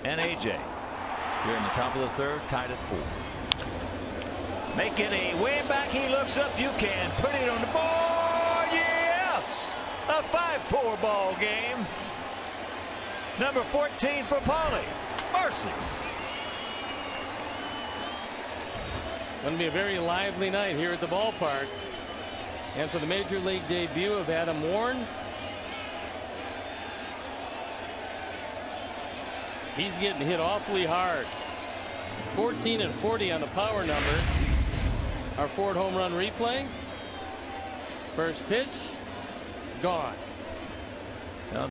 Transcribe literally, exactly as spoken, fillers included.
and A J. Here in the top of the third, tied at four. Making a way back, he looks up. You can put it on the board. Yes, a five four ball game. Number fourteen for Paulie. Mercy. Going to be a very lively night here at the ballpark. And for the major league debut of Adam Warren, he's getting hit awfully hard. fourteen and forty on the power number. Our Ford home run replay. First pitch, gone.